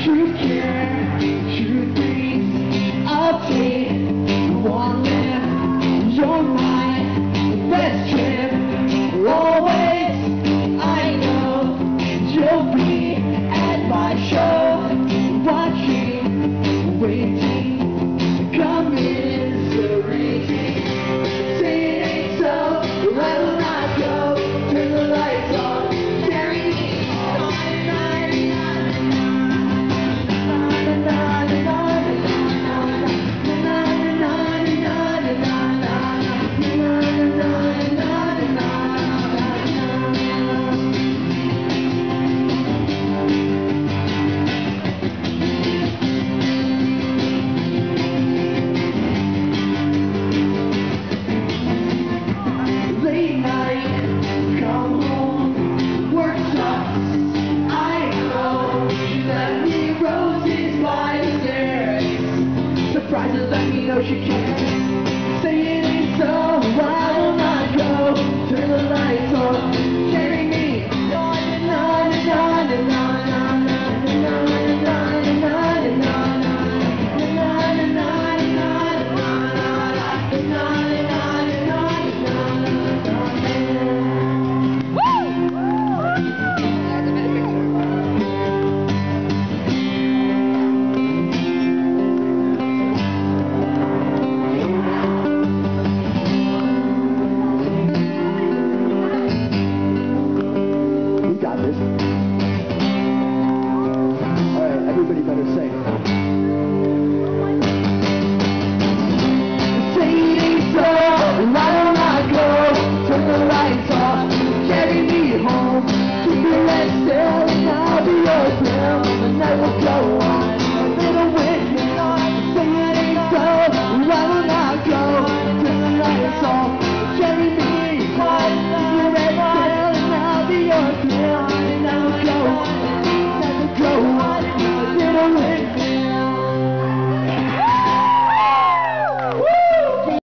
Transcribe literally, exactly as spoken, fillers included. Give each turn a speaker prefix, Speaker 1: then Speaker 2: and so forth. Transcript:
Speaker 1: You care, you think of me, one live, you're my best trip. Always, I know you'll be at my show, watching, waiting, commiserating. Say it ain't so, I will not go. Turn the lights on, carry me surprises that me know she can't. Say it ain't so, I will not go. Turn the lights on, carry me. Na na na na na na na na na na na na. Alright, everybody better sing. Say it ain't so, why don't I go? Turn the lights off, carry me home. Keep your head still and I'll be your pill. The night will go on, a little witness. Say it ain't so, why don't I go? Turn the lights off, carry me home. Keep your head still and I'll be your pill. The night will go on, the night will go on, a little witness.